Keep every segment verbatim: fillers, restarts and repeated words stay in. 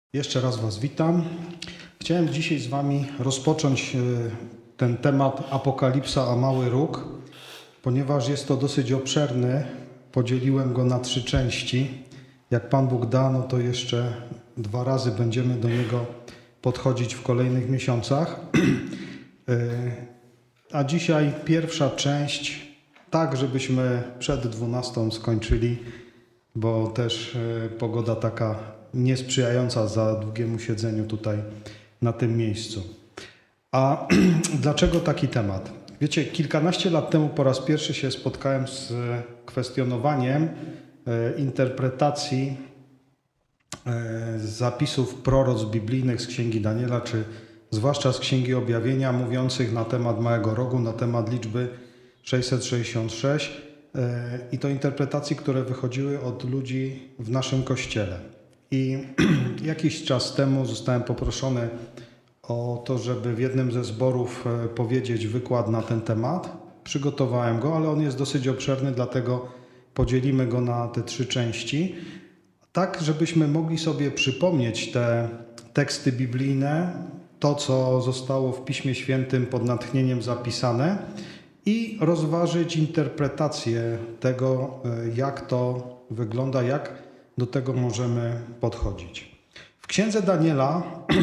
Jeszcze raz Was witam. Chciałem dzisiaj z Wami rozpocząć ten temat Apokalipsa a Mały Róg, ponieważ jest to dosyć obszerny. Podzieliłem go na trzy części. Jak Pan Bóg da, no to jeszcze dwa razy będziemy do niego podchodzić w kolejnych miesiącach. A dzisiaj pierwsza część, tak żebyśmy przed dwunastą skończyli, bo też pogoda taka niesprzyjająca za długiemu siedzeniu tutaj na tym miejscu. A dlaczego taki temat? Wiecie, kilkanaście lat temu po raz pierwszy się spotkałem z kwestionowaniem interpretacji zapisów proroctw biblijnych z Księgi Daniela, czy zwłaszcza z Księgi Objawienia, mówiących na temat Małego Rogu, na temat liczby sześćset sześćdziesiąt sześć i to interpretacji, które wychodziły od ludzi w naszym Kościele. I jakiś czas temu zostałem poproszony o to, żeby w jednym ze zborów powiedzieć wykład na ten temat. Przygotowałem go, ale on jest dosyć obszerny, dlatego podzielimy go na te trzy części. Tak, żebyśmy mogli sobie przypomnieć te teksty biblijne, to co zostało w Piśmie Świętym pod natchnieniem zapisane i rozważyć interpretację tego, jak to wygląda, jak do tego możemy podchodzić. W Księdze Daniela,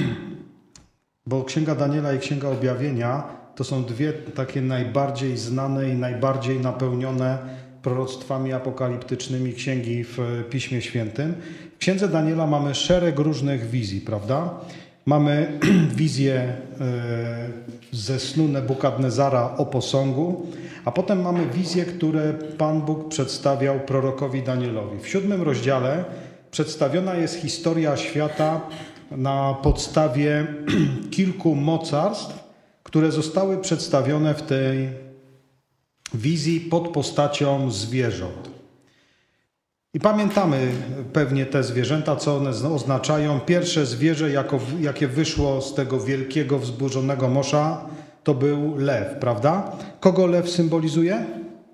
bo Księga Daniela i Księga Objawienia to są dwie takie najbardziej znane i najbardziej napełnione proroctwami apokaliptycznymi księgi w Piśmie Świętym. W Księdze Daniela mamy szereg różnych wizji, prawda? Mamy wizję ze snu Nebukadnezara o posągu, a potem mamy wizje, które Pan Bóg przedstawiał prorokowi Danielowi. W siódmym rozdziale przedstawiona jest historia świata na podstawie kilku mocarstw, które zostały przedstawione w tej wizji pod postacią zwierząt. I pamiętamy pewnie te zwierzęta, co one oznaczają. Pierwsze zwierzę, jako, jakie wyszło z tego wielkiego, wzburzonego morza, to był lew, prawda? Kogo lew symbolizuje?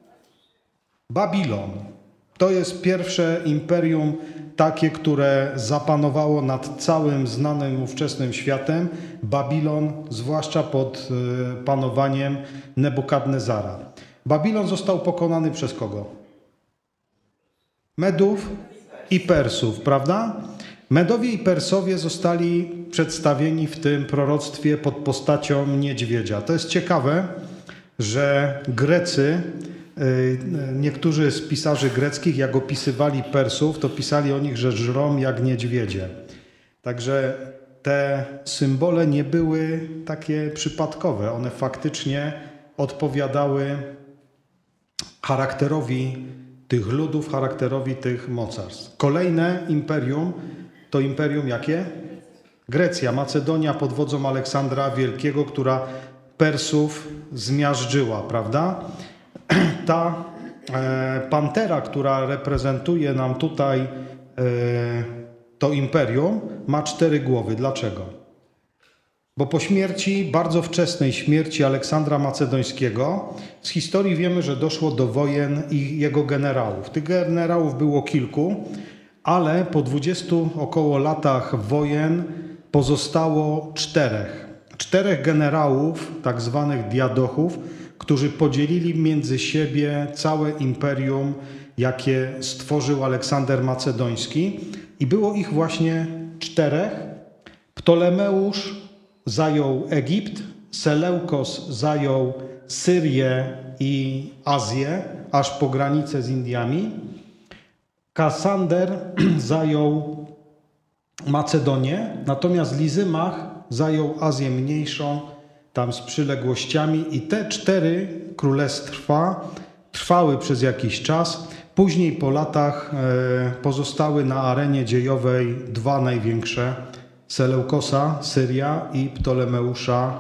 Babilon. To jest pierwsze imperium takie, które zapanowało nad całym znanym ówczesnym światem. Babilon, zwłaszcza pod panowaniem Nebukadnezara. Babilon został pokonany przez kogo? Medów i Persów, prawda? Medowie i Persowie zostali przedstawieni w tym proroctwie pod postacią niedźwiedzia. To jest ciekawe, że Grecy, niektórzy z pisarzy greckich, jak opisywali Persów, to pisali o nich, że żrą jak niedźwiedzie. Także te symbole nie były takie przypadkowe. One faktycznie odpowiadały charakterowi tych ludów, charakterowi tych mocarstw. Kolejne imperium to imperium jakie? Grecja, Macedonia pod wodzą Aleksandra Wielkiego, która Persów zmiażdżyła, prawda? Ta e, pantera, która reprezentuje nam tutaj e, to imperium, ma cztery głowy. Dlaczego? Bo po śmierci, bardzo wczesnej śmierci Aleksandra Macedońskiego, z historii wiemy, że doszło do wojen i jego generałów. Tych generałów było kilku, ale po dwudziestu około latach wojen pozostało czterech. Czterech generałów, tak zwanych diadochów, którzy podzielili między siebie całe imperium, jakie stworzył Aleksander Macedoński. I było ich właśnie czterech. Ptolemeusz zajął Egipt, Seleukos zajął Syrię i Azję, aż po granicę z Indiami. Kasander zajął Macedonię, natomiast Lizymach zajął Azję Mniejszą, tam z przyległościami i te cztery królestwa trwały przez jakiś czas. Później po latach pozostały na arenie dziejowej dwa największe: Seleukosa, Syria i Ptolemeusza,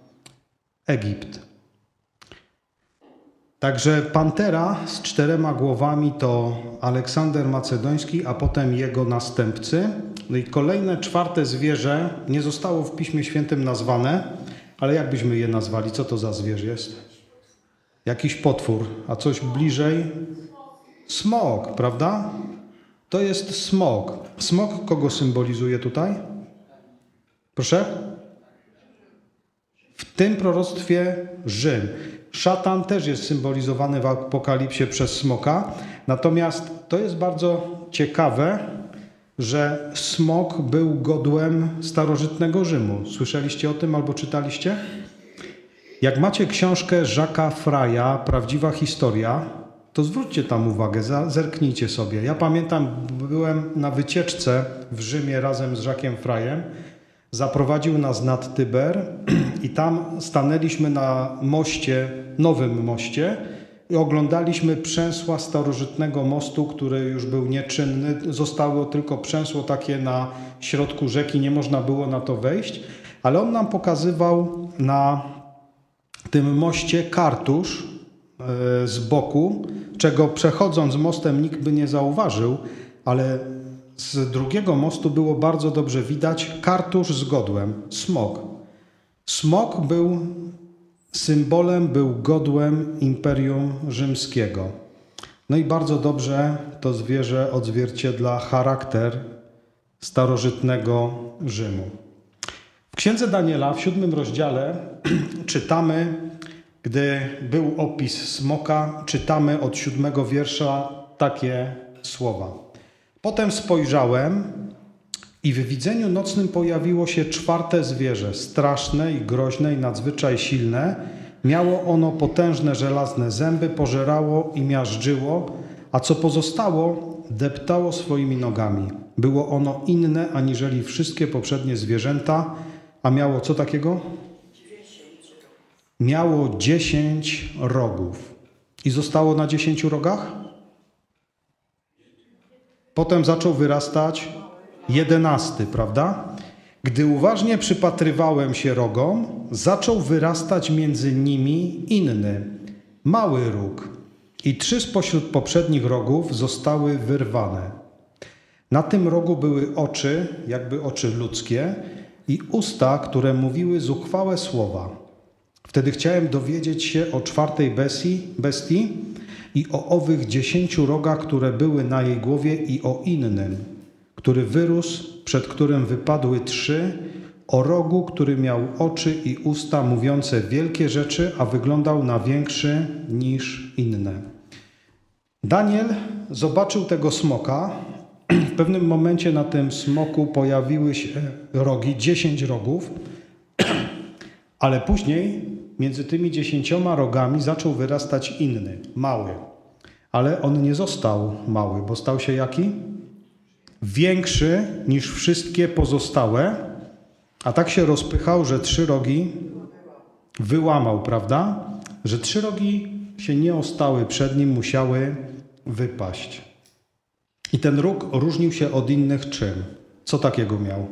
Egipt. Także pantera z czterema głowami to Aleksander Macedoński, a potem jego następcy. No i kolejne, czwarte zwierzę nie zostało w Piśmie Świętym nazwane, ale jak byśmy je nazwali? Co to za zwierz jest? Jakiś potwór, a coś bliżej? Smok, prawda? To jest smok. Smok kogo symbolizuje tutaj? Proszę? W tym proroctwie Rzym. Szatan też jest symbolizowany w Apokalipsie przez smoka. Natomiast to jest bardzo ciekawe, że smok był godłem starożytnego Rzymu. Słyszeliście o tym albo czytaliście? Jak macie książkę Jacques'a Frya, Prawdziwa historia, to zwróćcie tam uwagę, zerknijcie sobie. Ja pamiętam, byłem na wycieczce w Rzymie razem z Jacques'em Fryem. Zaprowadził nas nad Tyber i tam stanęliśmy na moście, nowym moście i oglądaliśmy przęsła starożytnego mostu, który już był nieczynny. Zostało tylko przęsło takie na środku rzeki, nie można było na to wejść, ale on nam pokazywał na tym moście kartusz z boku, czego przechodząc mostem nikt by nie zauważył, ale z drugiego mostu było bardzo dobrze widać kartusz z godłem, smok. Smok był symbolem, był godłem Imperium Rzymskiego. No i bardzo dobrze to zwierzę odzwierciedla charakter starożytnego Rzymu. W Księdze Daniela w siódmym rozdziale czytamy, gdy był opis smoka, czytamy od siódmego wiersza takie słowa. Potem spojrzałem i w widzeniu nocnym pojawiło się czwarte zwierzę, straszne i groźne i nadzwyczaj silne. Miało ono potężne żelazne zęby, pożerało i miażdżyło, a co pozostało, deptało swoimi nogami. Było ono inne aniżeli wszystkie poprzednie zwierzęta, a miało co takiego? Miało dziesięć rogów. I zostało na dziesięciu rogach? Potem zaczął wyrastać jedenasty, prawda? Gdy uważnie przypatrywałem się rogom, zaczął wyrastać między nimi inny, mały róg. I trzy spośród poprzednich rogów zostały wyrwane. Na tym rogu były oczy, jakby oczy ludzkie, i usta, które mówiły zuchwałe słowa. Wtedy chciałem dowiedzieć się o czwartej bestii, bestii i o owych dziesięciu rogach, które były na jej głowie, i o innym, który wyrósł, przed którym wypadły trzy, o rogu, który miał oczy i usta mówiące wielkie rzeczy, a wyglądał na większy niż inne. Daniel zobaczył tego smoka. W pewnym momencie na tym smoku pojawiły się rogi, dziesięć rogów, ale później między tymi dziesięcioma rogami zaczął wyrastać inny, mały. Ale on nie został mały, bo stał się jaki? Większy niż wszystkie pozostałe, a tak się rozpychał, że trzy rogi wyłamał, prawda? Że trzy rogi się nie ostały przed nim, musiały wypaść. I ten róg różnił się od innych czym? Co takiego miał?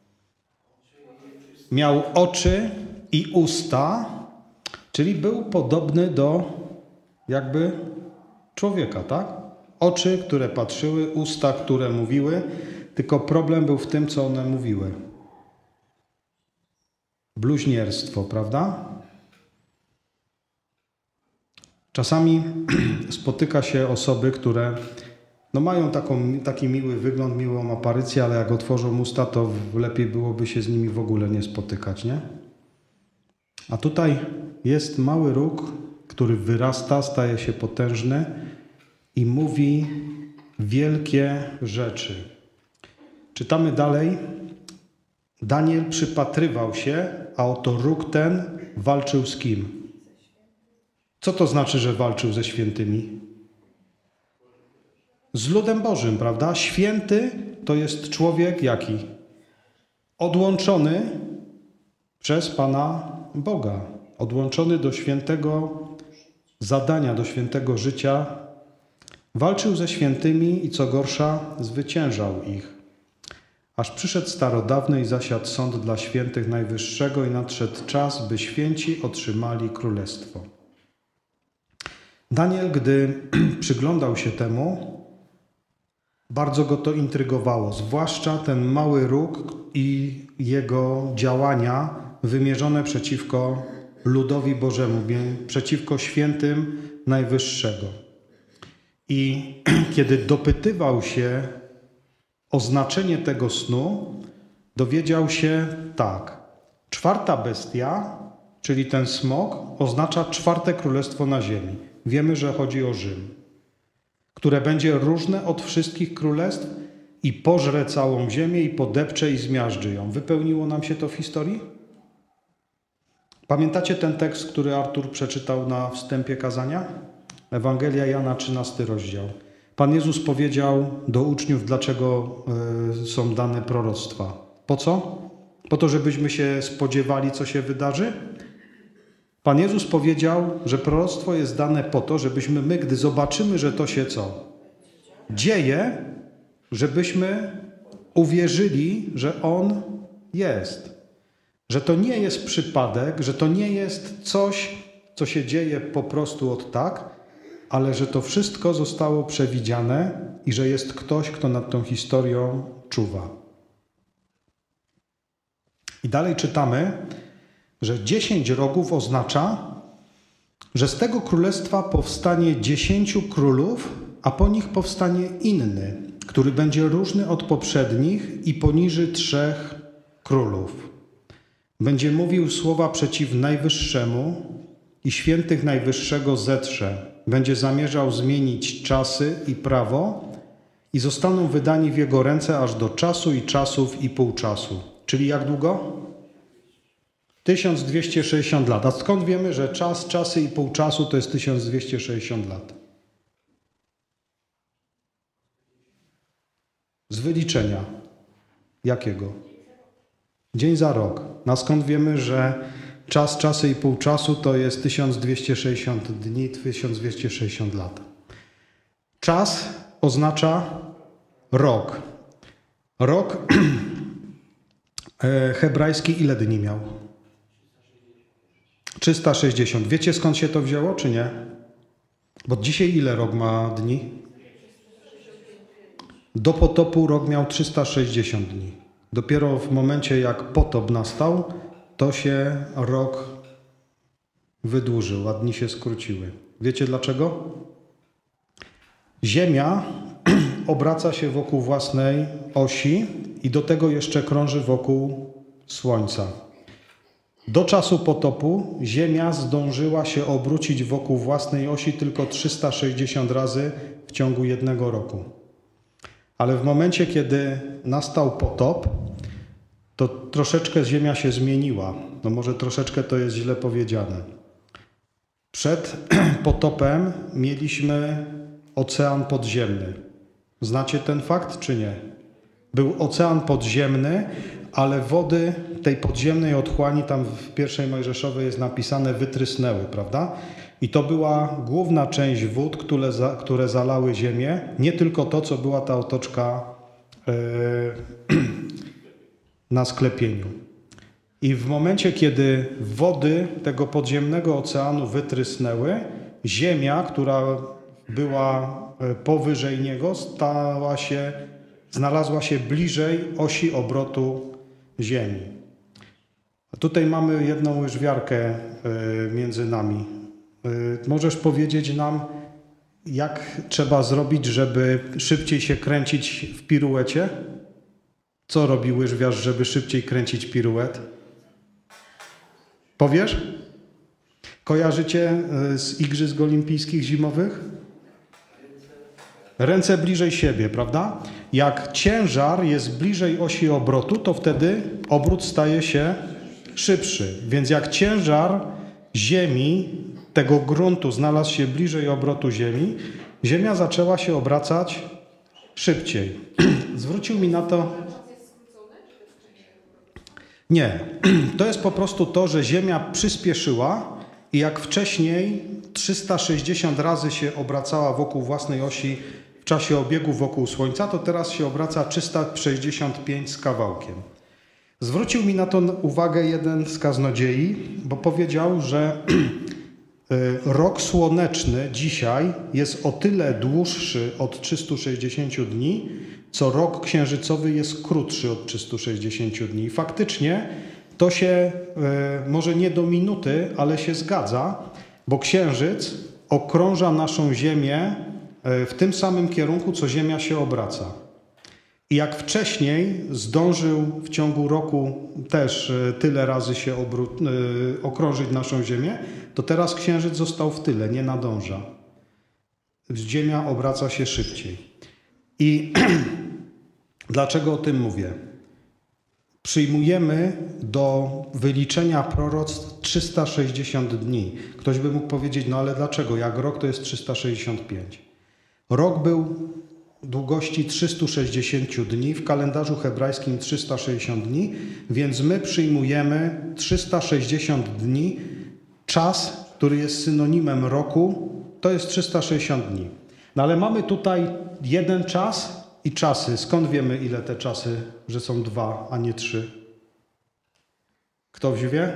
Miał oczy i usta, czyli był podobny do jakby człowieka, tak? Oczy, które patrzyły, usta, które mówiły, tylko problem był w tym, co one mówiły. Bluźnierstwo, prawda? Czasami spotyka się osoby, które no mają taką, taki miły wygląd, miłą aparycję, ale jak otworzą usta, to lepiej byłoby się z nimi w ogóle nie spotykać, nie? A tutaj jest mały róg, który wyrasta, staje się potężny i mówi wielkie rzeczy. Czytamy dalej. Daniel przypatrywał się, a oto róg ten walczył z kim? Co to znaczy, że walczył ze świętymi? Z ludem Bożym, prawda? Święty to jest człowiek jaki? Odłączony przez Pana Boga. Odłączony do świętego zadania, do świętego życia. Walczył ze świętymi i co gorsza, zwyciężał ich. Aż przyszedł starodawny i zasiadł sąd dla świętych Najwyższego i nadszedł czas, by święci otrzymali królestwo. Daniel, gdy przyglądał się temu, bardzo go to intrygowało, zwłaszcza ten mały róg i jego działania wymierzone przeciwko ludowi Bożemu, przeciwko świętym Najwyższego. I kiedy dopytywał się o znaczenie tego snu, dowiedział się tak. Czwarta bestia, czyli ten smok, oznacza czwarte królestwo na ziemi. Wiemy, że chodzi o Rzym, które będzie różne od wszystkich królestw i pożre całą ziemię i podepcze i zmiażdży ją. Wypełniło nam się to w historii? Pamiętacie ten tekst, który Artur przeczytał na wstępie kazania? Ewangelia Jana, trzynasty rozdział. Pan Jezus powiedział do uczniów, dlaczego y, są dane proroctwa. Po co? Po to, żebyśmy się spodziewali, co się wydarzy? Pan Jezus powiedział, że proroctwo jest dane po to, żebyśmy my, gdy zobaczymy, że to się co dzieje, żebyśmy uwierzyli, że On jest. Że to nie jest przypadek, że to nie jest coś, co się dzieje po prostu od tak, ale że to wszystko zostało przewidziane i że jest ktoś, kto nad tą historią czuwa. I dalej czytamy, że dziesięć rogów oznacza, że z tego królestwa powstanie dziesięciu królów, a po nich powstanie inny, który będzie różny od poprzednich i poniży trzech królów. Będzie mówił słowa przeciw Najwyższemu i świętych Najwyższego zetrze. Będzie zamierzał zmienić czasy i prawo i zostaną wydani w jego ręce aż do czasu i czasów i pół czasu. Czyli jak długo? tysiąc dwieście sześćdziesiąt lat. A skąd wiemy, że czas, czasy i pół czasu to jest tysiąc dwieście sześćdziesiąt lat? Z wyliczenia. Jakiego? Dzień za rok. A skąd wiemy, że czas, czasy i pół czasu to jest tysiąc dwieście sześćdziesiąt dni, tysiąc dwieście sześćdziesiąt lat. Czas oznacza rok. Rok hebrajski ile dni miał? trzysta sześćdziesiąt. Wiecie, skąd się to wzięło, czy nie? Bo dzisiaj ile rok ma dni? Do potopu rok miał trzysta sześćdziesiąt dni. Dopiero w momencie, jak potop nastał, to się rok wydłużył, a dni się skróciły. Wiecie dlaczego? Ziemia obraca się wokół własnej osi i do tego jeszcze krąży wokół Słońca. Do czasu potopu Ziemia zdążyła się obrócić wokół własnej osi tylko trzysta sześćdziesiąt razy w ciągu jednego roku. Ale w momencie, kiedy nastał potop, to troszeczkę Ziemia się zmieniła. No może troszeczkę to jest źle powiedziane. Przed potopem mieliśmy ocean podziemny. Znacie ten fakt, czy nie? Był ocean podziemny, ale wody tej podziemnej otchłani, tam w pierwszej Mojżeszowej jest napisane, wytrysnęły, prawda? I to była główna część wód, które, za, które zalały ziemię. Nie tylko to, co była ta otoczka yy, na sklepieniu. I w momencie, kiedy wody tego podziemnego oceanu wytrysnęły, ziemia, która była powyżej niego, stała się, znalazła się bliżej osi obrotu Ziemi. A tutaj mamy jedną łyżwiarkę między nami. Możesz powiedzieć nam, jak trzeba zrobić, żeby szybciej się kręcić w piruecie? Co robi łyżwiarz, żeby szybciej kręcić piruet? Powiesz? Kojarzycie z Igrzysk Olimpijskich Zimowych? Ręce bliżej siebie, prawda? Jak ciężar jest bliżej osi obrotu, to wtedy obrót staje się szybszy. Więc jak ciężar Ziemi, tego gruntu znalazł się bliżej obrotu Ziemi, Ziemia zaczęła się obracać szybciej. Zwrócił mi na to... Nie. To jest po prostu to, że Ziemia przyspieszyła i jak wcześniej trzysta sześćdziesiąt razy się obracała wokół własnej osi w czasie obiegu wokół Słońca, to teraz się obraca trzysta sześćdziesiąt pięć z kawałkiem. Zwrócił mi na to uwagę jeden z kaznodziei, bo powiedział, że rok słoneczny dzisiaj jest o tyle dłuższy od trzystu sześćdziesięciu dni, co rok księżycowy jest krótszy od trzystu sześćdziesięciu dni. I faktycznie to się może nie do minuty, ale się zgadza, bo księżyc okrąża naszą Ziemię w tym samym kierunku, co Ziemia się obraca. I jak wcześniej zdążył w ciągu roku też tyle razy się obró- okrążyć naszą Ziemię, to teraz Księżyc został w tyle, nie nadąża. Ziemia obraca się szybciej. I dlaczego o tym mówię? Przyjmujemy do wyliczenia proroctw trzysta sześćdziesiąt dni. Ktoś by mógł powiedzieć, no ale dlaczego? Jak rok to jest trzysta sześćdziesiąt pięć. Rok był długości trzysta sześćdziesiąt dni, w kalendarzu hebrajskim trzysta sześćdziesiąt dni, więc my przyjmujemy trzysta sześćdziesiąt dni, czas, który jest synonimem roku, to jest trzysta sześćdziesiąt dni. No ale mamy tutaj jeden czas i czasy. Skąd wiemy, ile te czasy, że są dwa, a nie trzy? Ktoś wie?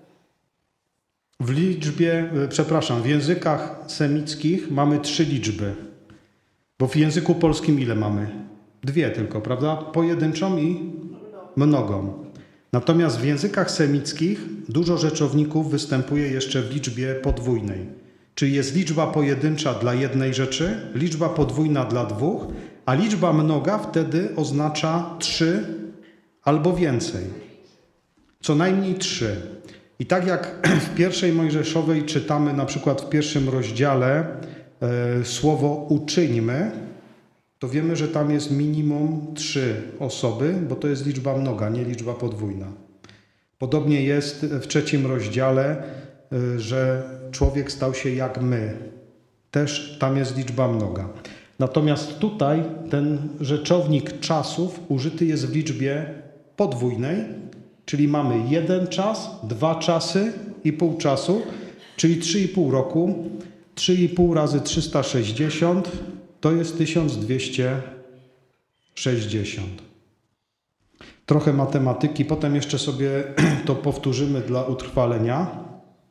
W liczbie, przepraszam, w językach semickich mamy trzy liczby. Bo w języku polskim ile mamy? Dwie tylko, prawda? Pojedynczą i mnogą. Natomiast w językach semickich dużo rzeczowników występuje jeszcze w liczbie podwójnej. Czyli jest liczba pojedyncza dla jednej rzeczy, liczba podwójna dla dwóch, a liczba mnoga wtedy oznacza trzy albo więcej. Co najmniej trzy. I tak jak w pierwszej Mojżeszowej czytamy na przykład w pierwszym rozdziale e, słowo uczyńmy, to wiemy, że tam jest minimum trzy osoby, bo to jest liczba mnoga, nie liczba podwójna. Podobnie jest w trzecim rozdziale, e, że człowiek stał się jak my. Też tam jest liczba mnoga. Natomiast tutaj ten rzeczownik czasów użyty jest w liczbie podwójnej, czyli mamy jeden czas, dwa czasy i pół czasu, czyli trzy i pół roku. trzy i pół razy trzysta sześćdziesiąt to jest tysiąc dwieście sześćdziesiąt. Trochę matematyki, potem jeszcze sobie to powtórzymy dla utrwalenia.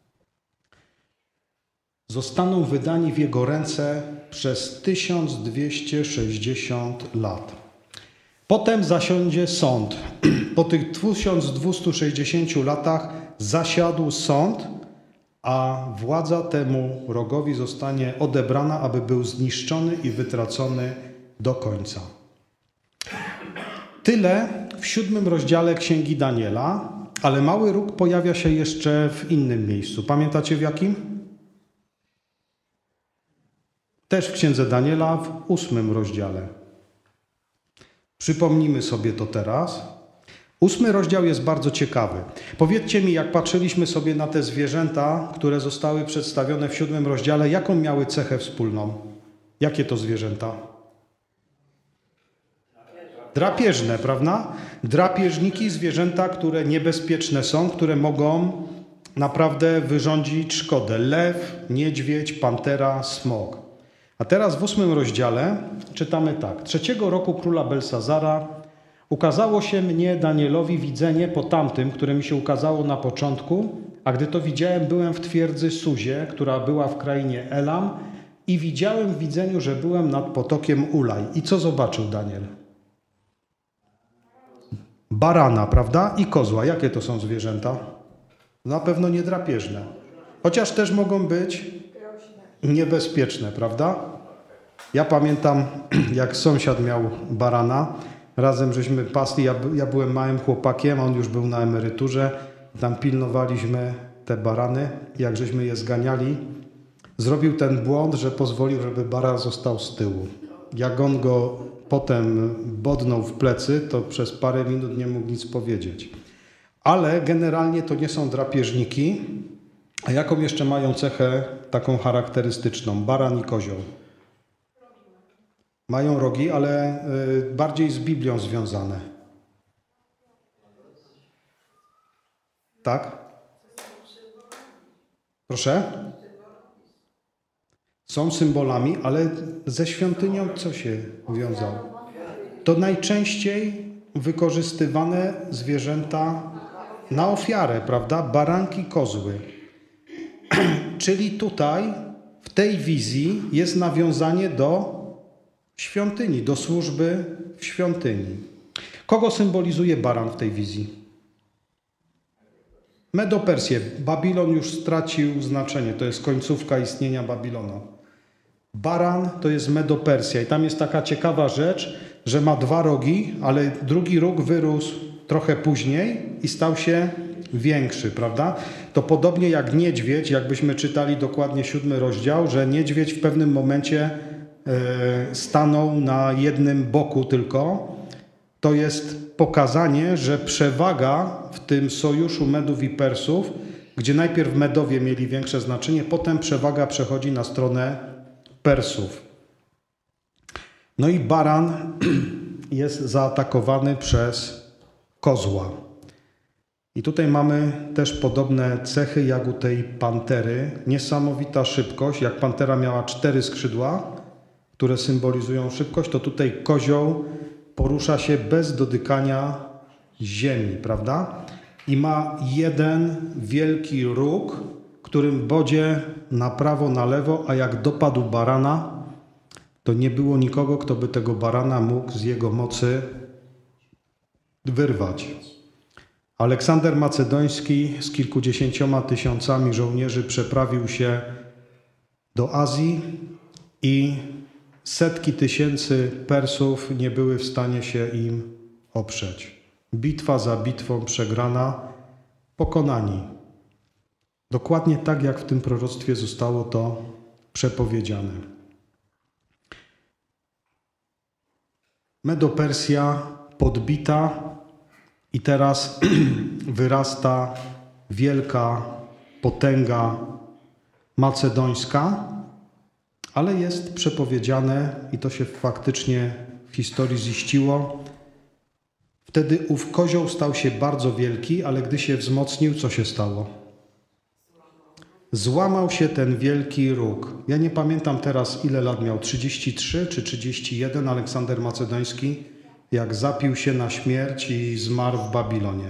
Zostaną wydani w jego ręce przez tysiąc dwieście sześćdziesiąt lat. Potem zasiądzie sąd. Po tych tysiąc dwieście sześćdziesięciu latach zasiadł sąd, a władza temu rogowi zostanie odebrana, aby był zniszczony i wytracony do końca. Tyle w siódmym rozdziale Księgi Daniela, ale mały róg pojawia się jeszcze w innym miejscu. Pamiętacie w jakim? Też w Księdze Daniela w ósmym rozdziale. Przypomnijmy sobie to teraz. Ósmy rozdział jest bardzo ciekawy. Powiedzcie mi, jak patrzyliśmy sobie na te zwierzęta, które zostały przedstawione w siódmym rozdziale, jaką miały cechę wspólną? Jakie to zwierzęta? Drapieżne, prawda? Drapieżniki, zwierzęta, które niebezpieczne są, które mogą naprawdę wyrządzić szkodę. Lew, niedźwiedź, pantera, smok. A teraz w ósmym rozdziale czytamy tak. Trzeciego roku króla Belsazara ukazało się mnie, Danielowi, widzenie po tamtym, które mi się ukazało na początku, a gdy to widziałem, byłem w twierdzy Suzie, która była w krainie Elam i widziałem w widzeniu, że byłem nad potokiem Ulaj. I co zobaczył Daniel? Barana, prawda? I kozła. Jakie to są zwierzęta? Na pewno nie drapieżne. Chociaż też mogą być niebezpieczne, prawda? Ja pamiętam, jak sąsiad miał barana, razem żeśmy pasli, ja, ja byłem małym chłopakiem, a on już był na emeryturze, tam pilnowaliśmy te barany, jak żeśmy je zganiali, zrobił ten błąd, że pozwolił, żeby baran został z tyłu. Jak on go potem bodnął w plecy, to przez parę minut nie mógł nic powiedzieć. Ale generalnie to nie są drapieżniki. A jaką jeszcze mają cechę taką charakterystyczną? Baran i kozioł. Mają rogi, ale y, bardziej z Biblią związane. Tak? Proszę? Są symbolami, ale ze świątynią co się wiązało? To najczęściej wykorzystywane zwierzęta na ofiarę, prawda? Baranki, kozły. Czyli tutaj, w tej wizji jest nawiązanie do świątyni, do służby w świątyni. Kogo symbolizuje baran w tej wizji? Medo-Persję. Babilon już stracił znaczenie. To jest końcówka istnienia Babilonu. Baran to jest Medo-Persja. I tam jest taka ciekawa rzecz. że ma dwa rogi, ale drugi róg wyrósł trochę później i stał się większy, prawda? To podobnie jak niedźwiedź, jakbyśmy czytali dokładnie siódmy rozdział, że niedźwiedź w pewnym momencie e, stanął na jednym boku tylko. To jest pokazanie, że przewaga w tym sojuszu Medów i Persów, gdzie najpierw Medowie mieli większe znaczenie, potem przewaga przechodzi na stronę Persów. No i baran jest zaatakowany przez kozła. I tutaj mamy też podobne cechy jak u tej pantery. Niesamowita szybkość. Jak pantera miała cztery skrzydła, które symbolizują szybkość, to tutaj kozioł porusza się bez dotykania ziemi, prawda? I ma jeden wielki róg, którym bodzie na prawo, na lewo, a jak dopadł barana, to nie było nikogo, kto by tego barana mógł z jego mocy wyrwać. Aleksander Macedoński z kilkudziesięcioma tysiącami żołnierzy przeprawił się do Azji i setki tysięcy Persów nie były w stanie się im oprzeć. Bitwa za bitwą przegrana, pokonani. Dokładnie tak, jak w tym proroctwie zostało to przepowiedziane. Medo-Persja podbita i teraz wyrasta wielka potęga macedońska, ale jest przepowiedziane i to się faktycznie w historii ziściło. Wtedy ów kozioł stał się bardzo wielki, ale gdy się wzmocnił, co się stało? Złamał się ten wielki róg. Ja nie pamiętam teraz, ile lat miał, trzydzieści trzy czy trzydzieści jeden Aleksander Macedoński, jak zapił się na śmierć i zmarł w Babilonie.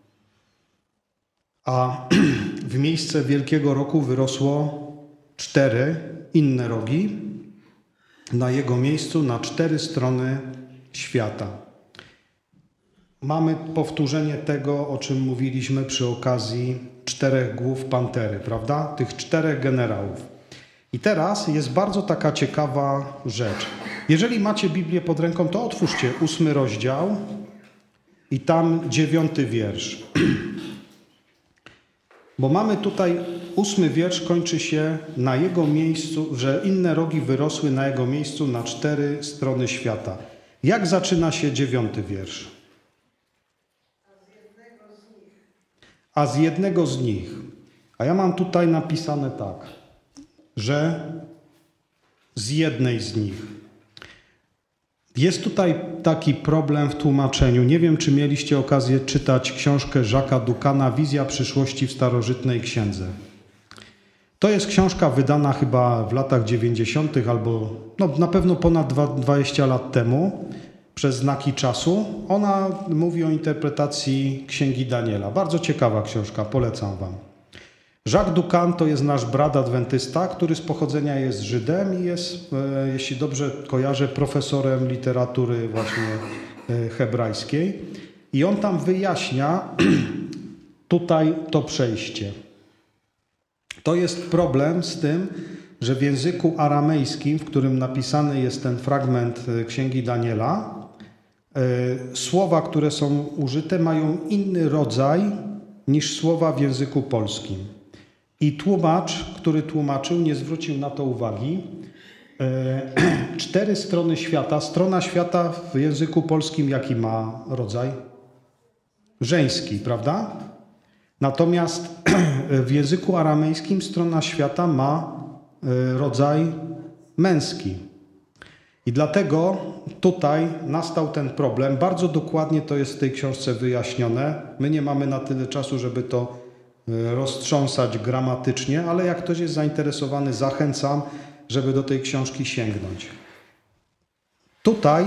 A w miejsce wielkiego rogu wyrosło cztery inne rogi, na jego miejscu na cztery strony świata. Mamy powtórzenie tego, o czym mówiliśmy przy okazji czterech głów pantery, prawda? Tych czterech generałów. I teraz jest bardzo taka ciekawa rzecz. Jeżeli macie Biblię pod ręką, to otwórzcie ósmy rozdział i tam dziewiąty wiersz. Bo mamy tutaj ósmy wiersz, kończy się na jego miejscu, że inne rogi wyrosły na jego miejscu na cztery strony świata. Jak zaczyna się dziewiąty wiersz? A z jednego z nich. A ja mam tutaj napisane tak, że z jednej z nich. Jest tutaj taki problem w tłumaczeniu. Nie wiem, czy mieliście okazję czytać książkę Jacques'a Ducana Wizja przyszłości w starożytnej księdze. To jest książka wydana chyba w latach dziewięćdziesiątych albo no, na pewno ponad dwadzieścia lat temu przez Znaki Czasu. Ona mówi o interpretacji Księgi Daniela. Bardzo ciekawa książka, polecam wam. Jacques Ducan to jest nasz brat adwentysta, który z pochodzenia jest Żydem i jest, e, jeśli dobrze kojarzę, profesorem literatury właśnie e, hebrajskiej. I on tam wyjaśnia tutaj to przejście. To jest problem z tym, że w języku aramejskim, w którym napisany jest ten fragment Księgi Daniela, e, słowa, które są użyte, mają inny rodzaj niż słowa w języku polskim. I tłumacz, który tłumaczył, nie zwrócił na to uwagi. E, cztery strony świata. Strona świata w języku polskim jaki ma rodzaj? Żeński, prawda? Natomiast w języku aramejskim strona świata ma rodzaj męski. I dlatego tutaj nastał ten problem. Bardzo dokładnie to jest w tej książce wyjaśnione. My nie mamy na tyle czasu, żeby to roztrząsać gramatycznie, ale jak ktoś jest zainteresowany, zachęcam, żeby do tej książki sięgnąć. Tutaj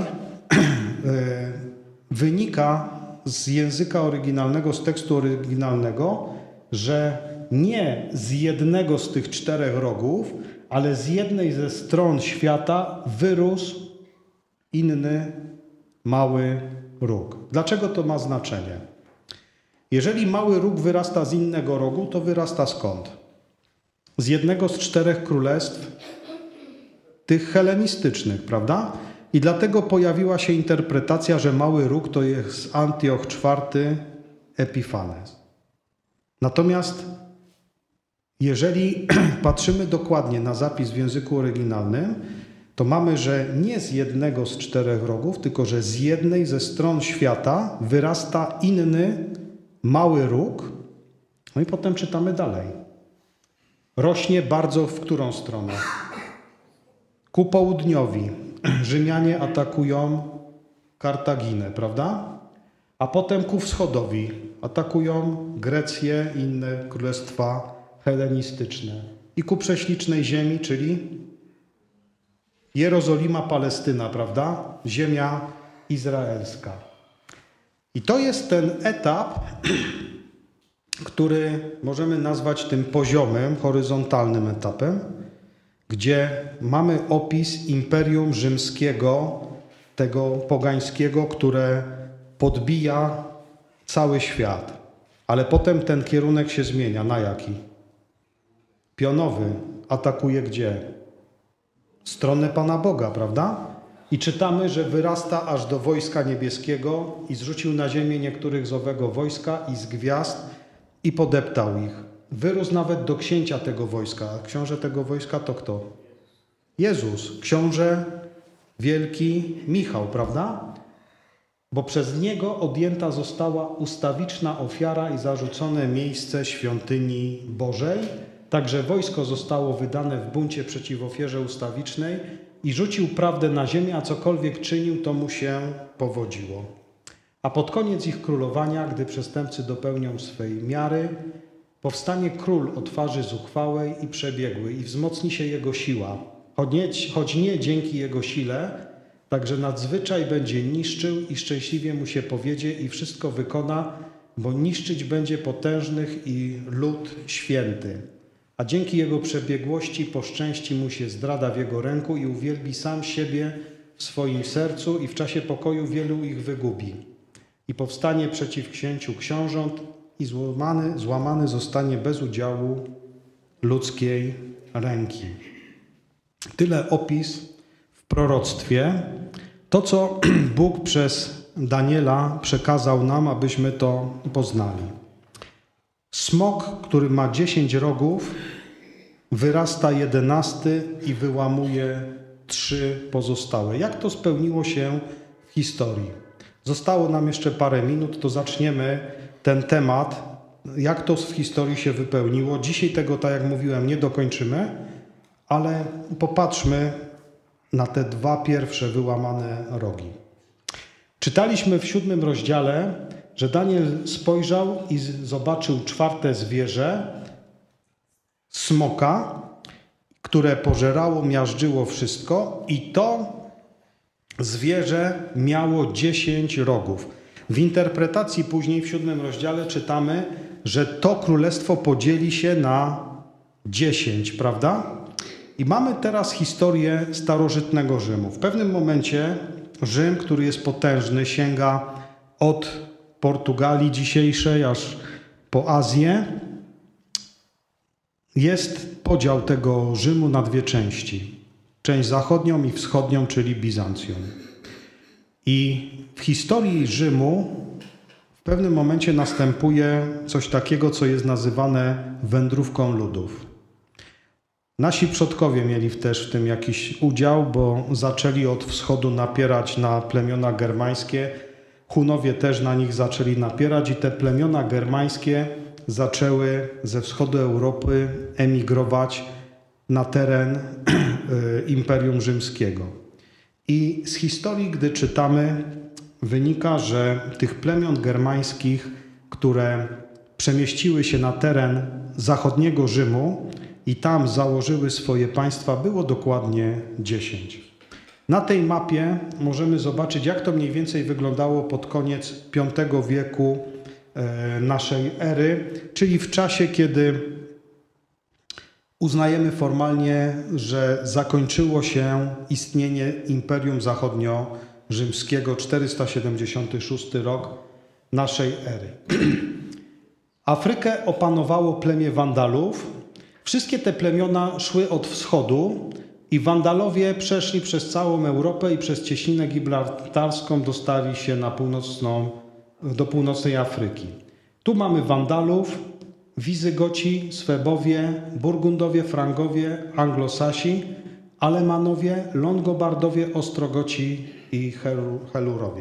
wynika z języka oryginalnego, z tekstu oryginalnego, że nie z jednego z tych czterech rogów, ale z jednej ze stron świata wyrósł inny, mały róg. Dlaczego to ma znaczenie? Jeżeli mały róg wyrasta z innego rogu, to wyrasta skąd? Z jednego z czterech królestw tych helenistycznych, prawda? I dlatego pojawiła się interpretacja, że Mały Róg to jest Antioch czwarty Epifanes. Natomiast jeżeli patrzymy dokładnie na zapis w języku oryginalnym, to mamy, że nie z jednego z czterech rogów, tylko że z jednej ze stron świata wyrasta inny mały róg. No i potem czytamy dalej. Rośnie bardzo w którą stronę? Ku południowi. Rzymianie atakują Kartaginę, prawda? A potem ku wschodowi atakują Grecję i inne królestwa helenistyczne. I ku prześlicznej ziemi, czyli Jerozolima, Palestyna, prawda? Ziemia izraelska. I to jest ten etap, który możemy nazwać tym poziomem, horyzontalnym etapem, gdzie mamy opis Imperium Rzymskiego, tego pogańskiego, które podbija cały świat. Ale potem ten kierunek się zmienia. Na jaki? Pionowy. Atakuje gdzie? Stronę Pana Boga, prawda? I czytamy, że wyrasta aż do wojska niebieskiego i zrzucił na ziemię niektórych z owego wojska i z gwiazd i podeptał ich. Wyrósł nawet do księcia tego wojska. A książę tego wojska to kto? Jezus, książę wielki Michał, prawda? Bo przez niego odjęta została ustawiczna ofiara i zarzucone miejsce świątyni Bożej. Także wojsko zostało wydane w buncie przeciw ofierze ustawicznej i rzucił prawdę na ziemię, a cokolwiek czynił, to mu się powodziło. A pod koniec ich królowania, gdy przestępcy dopełnią swej miary, powstanie król o twarzy zuchwałej i przebiegłej i wzmocni się jego siła, choć nie, choć nie dzięki jego sile, także nadzwyczaj będzie niszczył i szczęśliwie mu się powiedzie i wszystko wykona, bo niszczyć będzie potężnych i lud święty. A dzięki jego przebiegłości poszczęści mu się zdrada w jego ręku i uwielbi sam siebie w swoim sercu i w czasie pokoju wielu ich wygubi. I powstanie przeciw księciu książąt i złamany, złamany zostanie bez udziału ludzkiej ręki. Tyle opis w proroctwie. To, co Bóg przez Daniela przekazał nam, abyśmy to poznali. Smok, który ma dziesięć rogów, wyrasta jedenasty i wyłamuje trzy pozostałe. Jak to spełniło się w historii? Zostało nam jeszcze parę minut, to zaczniemy ten temat, jak to w historii się wypełniło. Dzisiaj tego, tak jak mówiłem, nie dokończymy, ale popatrzmy na te dwa pierwsze wyłamane rogi. Czytaliśmy w siódmym rozdziale, że Daniel spojrzał i zobaczył czwarte zwierzę, smoka, które pożerało, miażdżyło wszystko i to zwierzę miało dziesięć rogów. W interpretacji później w siódmym rozdziale czytamy, że to królestwo podzieli się na dziesięć, prawda? I mamy teraz historię starożytnego Rzymu. W pewnym momencie Rzym, który jest potężny, sięga od Portugalii dzisiejszej aż po Azję. Jest podział tego Rzymu na dwie części. Część zachodnią i wschodnią, czyli Bizancjum. I w historii Rzymu w pewnym momencie następuje coś takiego, co jest nazywane wędrówką ludów. Nasi przodkowie mieli też w tym jakiś udział, bo zaczęli od wschodu napierać na plemiona germańskie. Hunowie też na nich zaczęli napierać i te plemiona germańskie zaczęły ze wschodu Europy emigrować na teren Imperium Rzymskiego. I z historii, gdy czytamy, wynika, że tych plemion germańskich, które przemieściły się na teren zachodniego Rzymu i tam założyły swoje państwa, było dokładnie dziesięć. Na tej mapie możemy zobaczyć, jak to mniej więcej wyglądało pod koniec piątego wieku naszej ery, czyli w czasie, kiedy uznajemy formalnie, że zakończyło się istnienie Imperium Zachodnio-Rzymskiego, czterysta siedemdziesiąty szósty rok naszej ery. Afrykę opanowało plemię Wandalów. Wszystkie te plemiona szły od wschodu, I Wandalowie przeszli przez całą Europę i przez Cieśninę Gibraltarską dostali się na północną, do północnej Afryki. Tu mamy Wandalów, Wizygoci, Swebowie, Burgundowie, Frankowie, Anglosasi, Alemanowie, Longobardowie, Ostrogoci i Helurowie.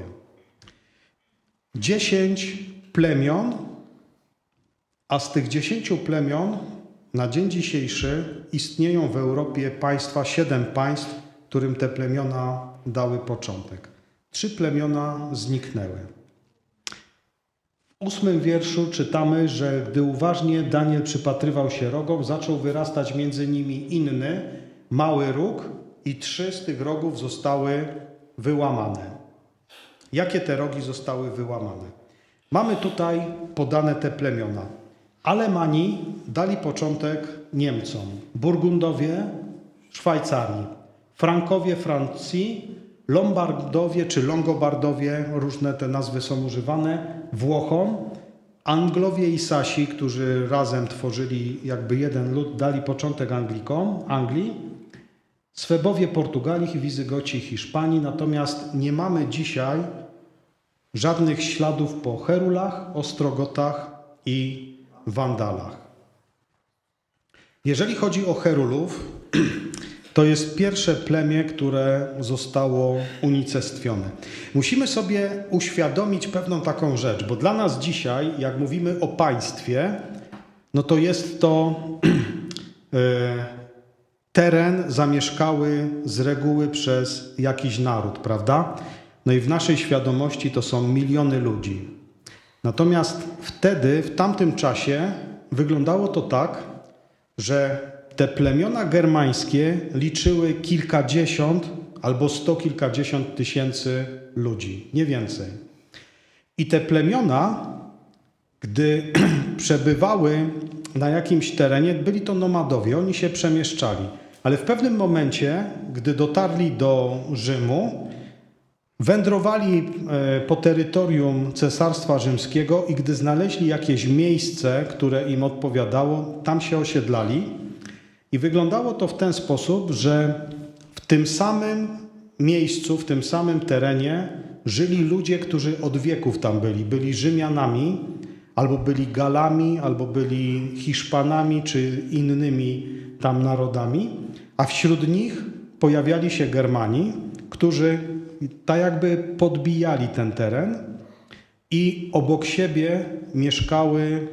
Dziesięć plemion, a z tych dziesięciu plemion na dzień dzisiejszy istnieją w Europie państwa, siedem państw, którym te plemiona dały początek. Trzy plemiona zniknęły. W ósmym wierszu czytamy, że gdy uważnie Daniel przypatrywał się rogom, zaczął wyrastać między nimi inny, mały róg i trzy z tych rogów zostały wyłamane. Jakie te rogi zostały wyłamane? Mamy tutaj podane te plemiona. Alemani dali początek Niemcom, Burgundowie Szwajcarii, Frankowie Francji, Lombardowie czy Longobardowie, różne te nazwy są używane, Włochom, Anglowie i Sasi, którzy razem tworzyli jakby jeden lud, dali początek Anglikom, Anglii, Swebowie Portugalii, Wizygoci Hiszpanii, natomiast nie mamy dzisiaj żadnych śladów po Herulach, Ostrogotach i Wandalach. Jeżeli chodzi o Herulów, to jest pierwsze plemię, które zostało unicestwione. Musimy sobie uświadomić pewną taką rzecz, bo dla nas dzisiaj, jak mówimy o państwie, no to jest to teren zamieszkały z reguły przez jakiś naród, prawda? No i w naszej świadomości to są miliony ludzi. Natomiast wtedy, w tamtym czasie wyglądało to tak, że te plemiona germańskie liczyły kilkadziesiąt albo sto kilkadziesiąt tysięcy ludzi, nie więcej. I te plemiona, gdy przebywały na jakimś terenie, byli to nomadowie, oni się przemieszczali. Ale w pewnym momencie, gdy dotarli do Rzymu, wędrowali po terytorium Cesarstwa Rzymskiego i gdy znaleźli jakieś miejsce, które im odpowiadało, tam się osiedlali. I wyglądało to w ten sposób, że w tym samym miejscu, w tym samym terenie żyli ludzie, którzy od wieków tam byli. Byli Rzymianami, albo byli Galami, albo byli Hiszpanami, czy innymi tam narodami. A wśród nich pojawiali się Germani, którzy tak jakby podbijali ten teren i obok siebie mieszkały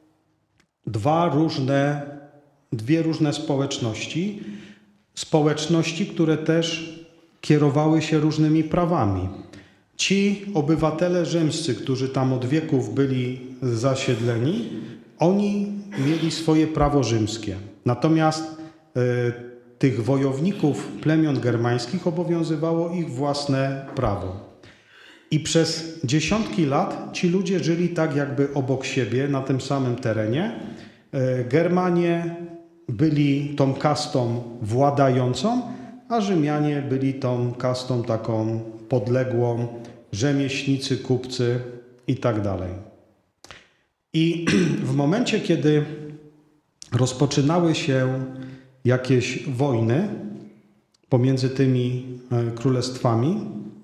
dwa różne, dwie różne społeczności. Społeczności, które też kierowały się różnymi prawami. Ci obywatele rzymscy, którzy tam od wieków byli zasiedleni, oni mieli swoje prawo rzymskie. Natomiast y, tych wojowników plemion germańskich obowiązywało ich własne prawo. I przez dziesiątki lat ci ludzie żyli tak jakby obok siebie na tym samym terenie. Germanie byli tą kastą władającą, a Rzymianie byli tą kastą taką podległą, rzemieślnicy, kupcy i tak dalej. I w momencie, kiedy rozpoczynały się jakieś wojny pomiędzy tymi królestwami,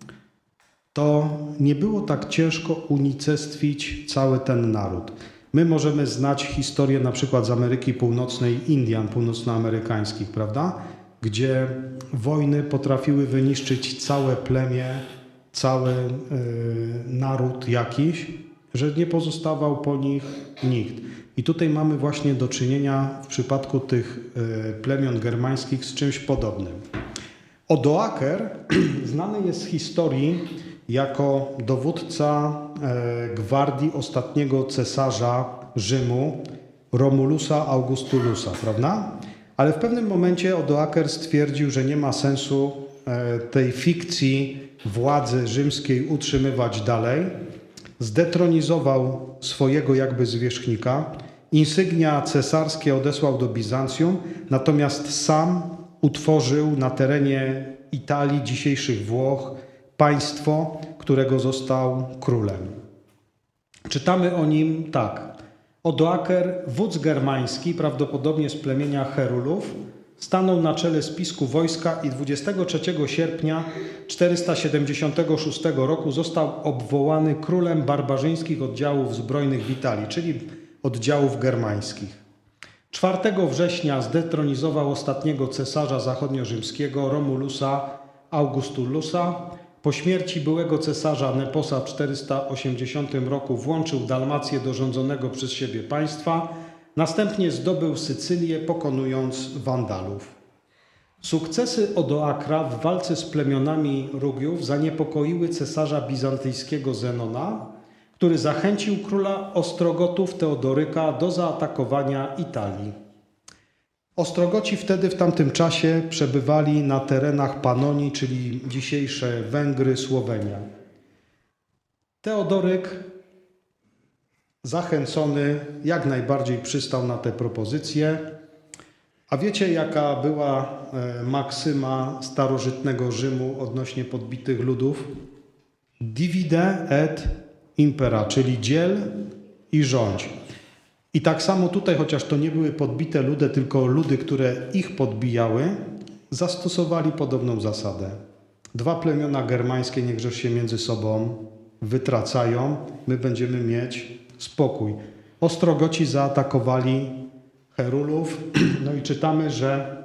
to nie było tak ciężko unicestwić cały ten naród. My możemy znać historię na przykład z Ameryki Północnej, Indian północnoamerykańskich, prawda? Gdzie wojny potrafiły wyniszczyć całe plemię, cały y, naród jakiś, że nie pozostawał po nich nikt. I tutaj mamy właśnie do czynienia w przypadku tych y, plemion germańskich z czymś podobnym. Odoaker znany jest z historii jako dowódca y, gwardii ostatniego cesarza Rzymu, Romulusa Augustulusa, prawda? Ale w pewnym momencie Odoaker stwierdził, że nie ma sensu y, tej fikcji władzy rzymskiej utrzymywać dalej. Zdetronizował swojego jakby zwierzchnika, insygnia cesarskie odesłał do Bizancjum, natomiast sam utworzył na terenie Italii, dzisiejszych Włoch, państwo, którego został królem. Czytamy o nim tak. Odoaker, wódz germański, prawdopodobnie z plemienia Herulów, stanął na czele spisku wojska i dwudziestego trzeciego sierpnia czterysta siedemdziesiątego szóstego roku został obwołany królem barbarzyńskich oddziałów zbrojnych w Italii, czyli oddziałów germańskich. czwartego września zdetronizował ostatniego cesarza zachodniorzymskiego Romulusa Augustulusa. Po śmierci byłego cesarza Neposa w czterysta osiemdziesiątym roku włączył Dalmację do rządzonego przez siebie państwa. Następnie zdobył Sycylię, pokonując Wandalów. Sukcesy Odoakra w walce z plemionami Rugiów zaniepokoiły cesarza bizantyjskiego Zenona, który zachęcił króla Ostrogotów Teodoryka do zaatakowania Italii. Ostrogoci wtedy w tamtym czasie przebywali na terenach Panonii, czyli dzisiejsze Węgry, Słowenia. Teodoryk, zachęcony, jak najbardziej przystał na tę propozycję. A wiecie, jaka była maksyma starożytnego Rzymu odnośnie podbitych ludów? Divide et impera, czyli dziel i rządź. I tak samo tutaj, chociaż to nie były podbite ludy, tylko ludy, które ich podbijały, zastosowali podobną zasadę. Dwa plemiona germańskie niechże się między sobą wytracają, my będziemy mieć spokój. Ostrogoci zaatakowali Herulów, no i czytamy, że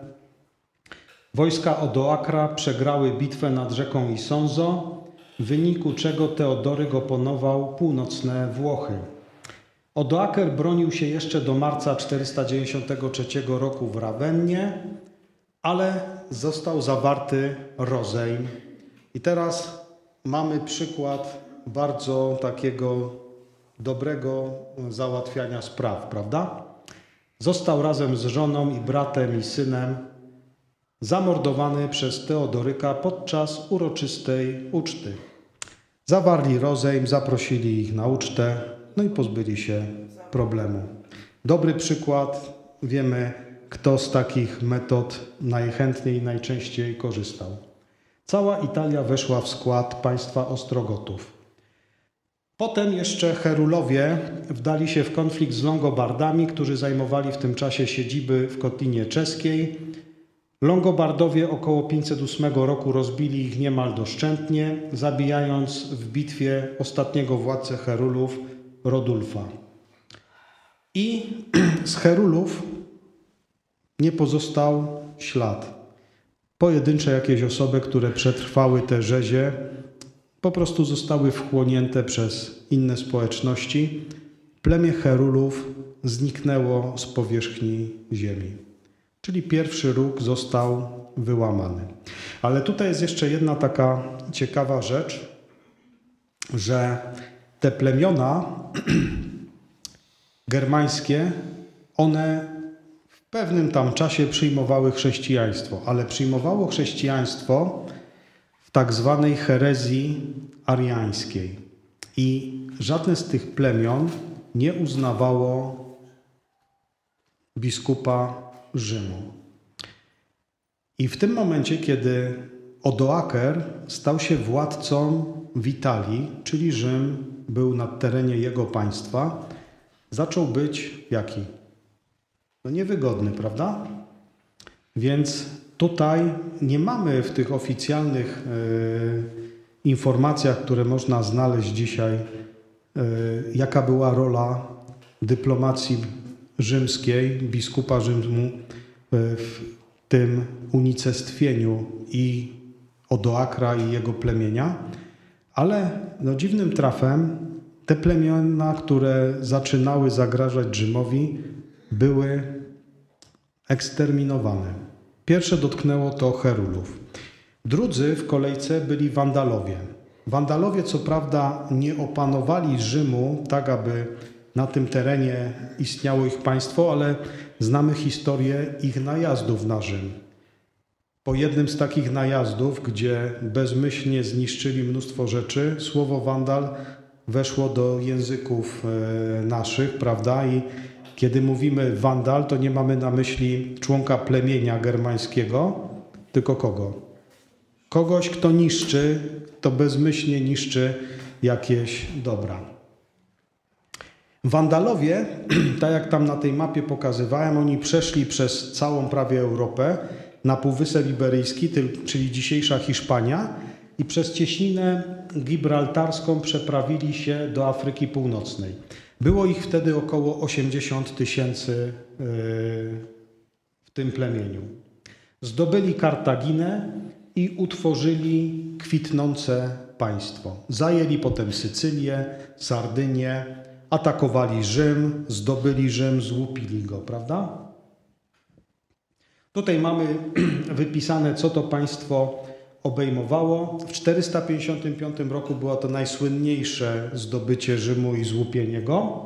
wojska Odoakra przegrały bitwę nad rzeką Isonzo, w wyniku czego Teodoryk oponował północne Włochy. Odoaker bronił się jeszcze do marca czterysta dziewięćdziesiątego trzeciego roku w Rawennie, ale został zawarty rozejm. I teraz mamy przykład bardzo takiego dobrego załatwiania spraw, prawda? Został razem z żoną i bratem i synem zamordowany przez Teodoryka podczas uroczystej uczty. Zawarli rozejm, zaprosili ich na ucztę, no i pozbyli się problemu. Dobry przykład, wiemy, kto z takich metod najchętniej i najczęściej korzystał. Cała Italia weszła w skład państwa Ostrogotów. Potem jeszcze Herulowie wdali się w konflikt z Longobardami, którzy zajmowali w tym czasie siedziby w Kotlinie Czeskiej. Longobardowie około pięćset ósmego roku rozbili ich niemal doszczętnie, zabijając w bitwie ostatniego władcę Herulów, Rodulfa. I z Herulów nie pozostał ślad. Pojedyncze jakieś osoby, które przetrwały te rzezie, po prostu zostały wchłonięte przez inne społeczności. Plemię Herulów zniknęło z powierzchni ziemi. Czyli pierwszy róg został wyłamany. Ale tutaj jest jeszcze jedna taka ciekawa rzecz, że te plemiona germańskie, one w pewnym tam czasie przyjmowały chrześcijaństwo, ale przyjmowało chrześcijaństwo w tak zwanej herezji ariańskiej. I żadne z tych plemion nie uznawało biskupa Rzymu. I w tym momencie, kiedy Odoaker stał się władcą w Italii, czyli Rzym był na terenie jego państwa, zaczął być jaki? No niewygodny, prawda? Więc tutaj nie mamy w tych oficjalnych y, informacjach, które można znaleźć dzisiaj, y, jaka była rola dyplomacji rzymskiej, biskupa Rzymu y, w tym unicestwieniu i Odoakra i jego plemienia, ale no, dziwnym trafem te plemiona, które zaczynały zagrażać Rzymowi, były eksterminowane. Pierwsze dotknęło to Herulów. Drudzy w kolejce byli Wandalowie. Wandalowie co prawda nie opanowali Rzymu tak, aby na tym terenie istniało ich państwo, ale znamy historię ich najazdów na Rzym. Po jednym z takich najazdów, gdzie bezmyślnie zniszczyli mnóstwo rzeczy, słowo wandal weszło do języków naszych, prawda? I kiedy mówimy wandal, to nie mamy na myśli członka plemienia germańskiego, tylko kogo? Kogoś, kto niszczy, kto bezmyślnie niszczy jakieś dobra. Wandalowie, tak jak tam na tej mapie pokazywałem, oni przeszli przez całą prawie Europę na Półwysep Iberyjski, czyli dzisiejsza Hiszpania, i przez cieśninę gibraltarską przeprawili się do Afryki Północnej. Było ich wtedy około osiemdziesiąt tysięcy w tym plemieniu. Zdobyli Kartaginę i utworzyli kwitnące państwo. Zajęli potem Sycylię, Sardynię, atakowali Rzym, zdobyli Rzym, złupili go, prawda? Tutaj mamy wypisane, co to państwo obejmowało. W czterysta pięćdziesiątym piątym roku było to najsłynniejsze zdobycie Rzymu i złupienie go.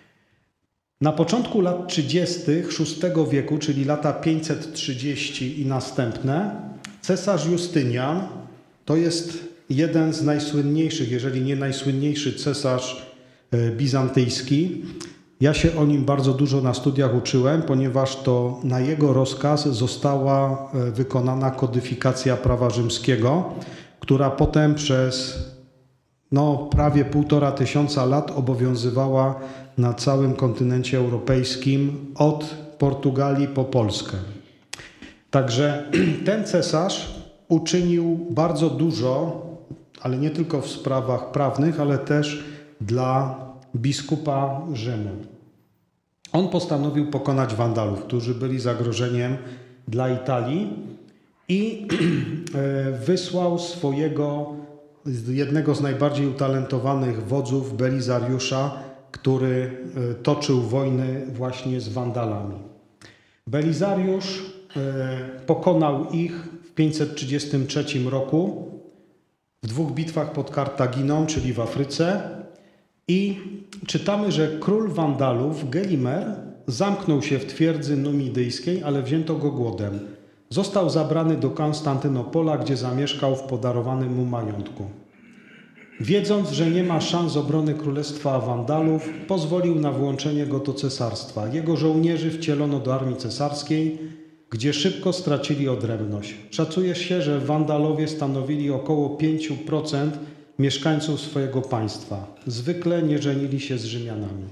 Na początku lat trzydziestych szóstego wieku, czyli lata pięćset trzydzieści i następne, cesarz Justynian, to jest jeden z najsłynniejszych, jeżeli nie najsłynniejszy cesarz bizantyjski. Ja się o nim bardzo dużo na studiach uczyłem, ponieważ to na jego rozkaz została wykonana kodyfikacja prawa rzymskiego, która potem przez no, prawie półtora tysiąca lat obowiązywała na całym kontynencie europejskim od Portugalii po Polskę. Także ten cesarz uczynił bardzo dużo, ale nie tylko w sprawach prawnych, ale też dla biskupa Rzymu. On postanowił pokonać Wandalów, którzy byli zagrożeniem dla Italii, i wysłał swojego, jednego z najbardziej utalentowanych wodzów, Belizariusza, który toczył wojny właśnie z Wandalami. Belizariusz pokonał ich w pięćset trzydziestym trzecim roku w dwóch bitwach pod Kartaginą, czyli w Afryce, i czytamy, że król Wandalów, Gelimer, zamknął się w twierdzy numidyjskiej, ale wzięto go głodem. Został zabrany do Konstantynopola, gdzie zamieszkał w podarowanym mu majątku. Wiedząc, że nie ma szans obrony królestwa Wandalów, pozwolił na włączenie go do cesarstwa. Jego żołnierzy wcielono do armii cesarskiej, gdzie szybko stracili odrębność. Szacuje się, że Wandalowie stanowili około pięć procent mieszkańców swojego państwa. Zwykle nie żenili się z Rzymianami.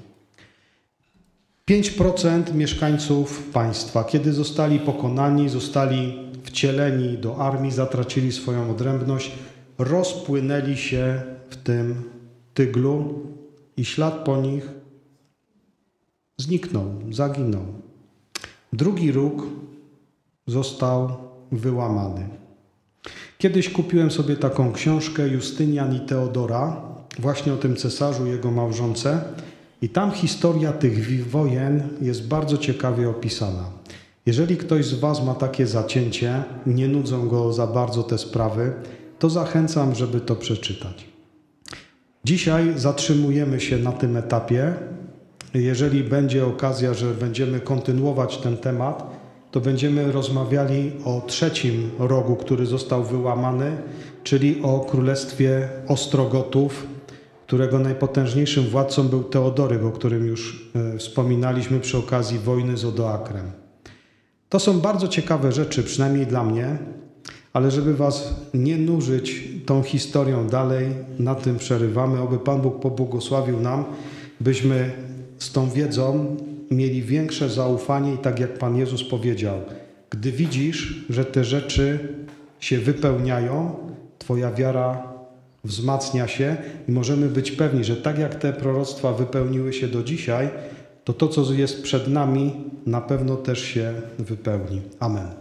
pięć procent mieszkańców państwa, kiedy zostali pokonani, zostali wcieleni do armii, zatracili swoją odrębność, rozpłynęli się w tym tyglu i ślad po nich zniknął, zaginął. Drugi róg został wyłamany. Kiedyś kupiłem sobie taką książkę Justynian i Teodora, właśnie o tym cesarzu i jego małżonce, i tam historia tych wojen jest bardzo ciekawie opisana. Jeżeli ktoś z Was ma takie zacięcie, nie nudzą go za bardzo te sprawy, to zachęcam, żeby to przeczytać. Dzisiaj zatrzymujemy się na tym etapie. Jeżeli będzie okazja, że będziemy kontynuować ten temat, to będziemy rozmawiali o trzecim rogu, który został wyłamany, czyli o królestwie Ostrogotów, którego najpotężniejszym władcą był Teodoryk, o którym już wspominaliśmy przy okazji wojny z Odoakrem. To są bardzo ciekawe rzeczy, przynajmniej dla mnie, ale żeby Was nie nużyć tą historią dalej, na tym przerywamy. Oby Pan Bóg pobłogosławił nam, byśmy z tą wiedzą mieli większe zaufanie i tak jak Pan Jezus powiedział, gdy widzisz, że te rzeczy się wypełniają, Twoja wiara wzmacnia się i możemy być pewni, że tak jak te proroctwa wypełniły się do dzisiaj, to to, co jest przed nami, na pewno też się wypełni. Amen.